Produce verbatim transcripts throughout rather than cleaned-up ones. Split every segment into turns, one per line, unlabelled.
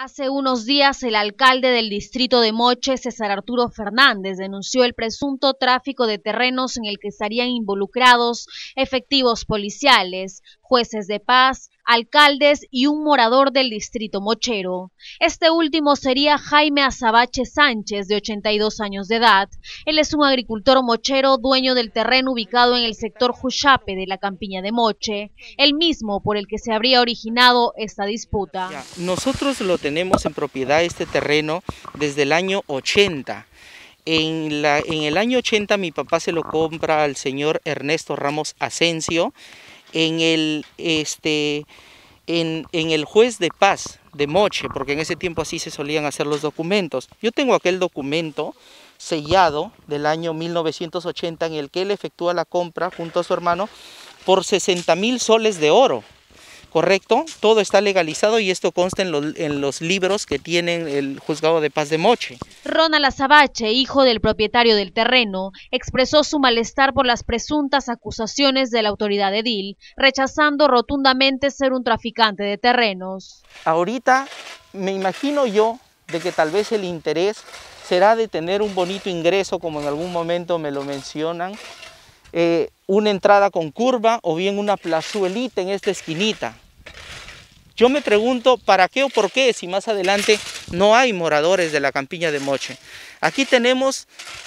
Hace unos días, el alcalde del distrito de Moche, César Arturo Fernández, denunció el presunto tráfico de terrenos en el que estarían involucrados efectivos policiales, jueces de paz, alcaldes y un morador del distrito mochero. Este último sería Jaime Azabache Sánchez, de ochenta y dos años de edad. Él es un agricultor mochero, dueño del terreno ubicado en el sector Juchape de la campiña de Moche, el mismo por el que se habría originado esta disputa.
Ya, nosotros lo tenemos en propiedad este terreno desde el año ochenta. En, la, en el año ochenta mi papá se lo compra al señor Ernesto Ramos Asensio en el, este, en, en el juez de paz de Moche, porque en ese tiempo así se solían hacer los documentos. Yo tengo aquel documento sellado del año mil novecientos ochenta en el que él efectúa la compra junto a su hermano por sesenta mil soles de oro. ¿Correcto? Todo está legalizado y esto consta en los, en los libros que tienen el Juzgado de Paz de Moche.
Ronald Azabache, hijo del propietario del terreno, expresó su malestar por las presuntas acusaciones de la autoridad edil, rechazando rotundamente ser un traficante de terrenos.
Ahorita me imagino yo de que tal vez el interés será de tener un bonito ingreso, como en algún momento me lo mencionan, eh, una entrada con curva o bien una plazuelita en esta esquinita. Yo me pregunto para qué o por qué si más adelante no hay moradores de la campiña de Moche. Aquí tenemos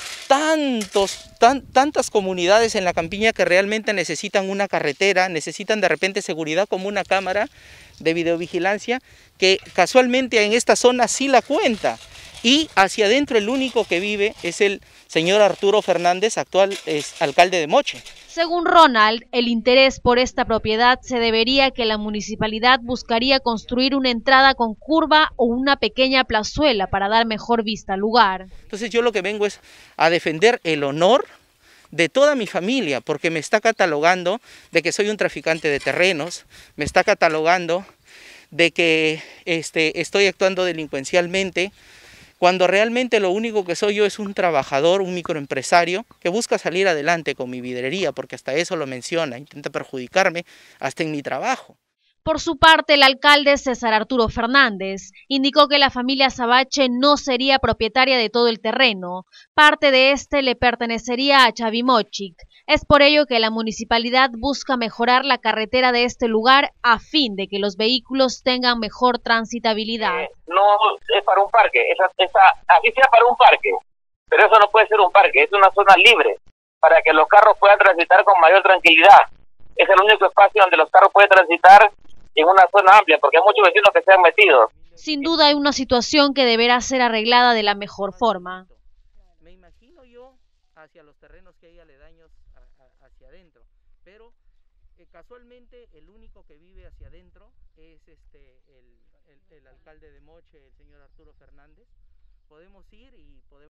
tantos, tan, tantas comunidades en la campiña que realmente necesitan una carretera, necesitan de repente seguridad como una cámara de videovigilancia que casualmente en esta zona sí la cuenta. Y hacia adentro el único que vive es el señor Arturo Fernández, actual es alcalde de Moche.
Según Ronald, el interés por esta propiedad se debería a que la municipalidad buscaría construir una entrada con curva o una pequeña plazuela para dar mejor vista al lugar.
Entonces yo lo que vengo es a defender el honor de toda mi familia, porque me está catalogando de que soy un traficante de terrenos, me está catalogando de que este, estoy actuando delincuencialmente, cuando realmente lo único que soy yo es un trabajador, un microempresario que busca salir adelante con mi vidrería, porque hasta eso lo menciona, intenta perjudicarme hasta en mi trabajo.
Por su parte, el alcalde César Arturo Fernández indicó que la familia Azabache no sería propietaria de todo el terreno, parte de este le pertenecería a Chavimochic. Es por ello que la municipalidad busca mejorar la carretera de este lugar a fin de que los vehículos tengan mejor transitabilidad.
Eh, no es para un parque, esa, esa, aquí sea para un parque, pero eso no puede ser un parque, es una zona libre para que los carros puedan transitar con mayor tranquilidad. Es el único espacio donde los carros pueden transitar en una zona amplia, porque hay muchos vecinos que se han metido.
Sin duda hay una situación que deberá ser arreglada de la mejor forma.
Me imagino yo hacia los terrenos que hay aledaños a, a, hacia adentro, pero eh, casualmente el único que vive hacia adentro es este el, el, el alcalde de Moche, el señor Arturo Fernández. Podemos ir y podemos